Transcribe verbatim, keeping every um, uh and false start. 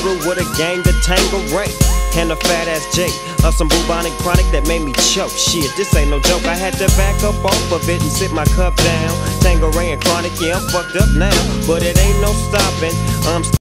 through with a gang to tangle Ray and a fat ass J of some bubonic chronic that made me choke. Shit, this ain't no joke. I had to back up off of it and sit my cup down. Tango Ray and chronic, yeah, I'm fucked up now, but it ain't no stopping. I'm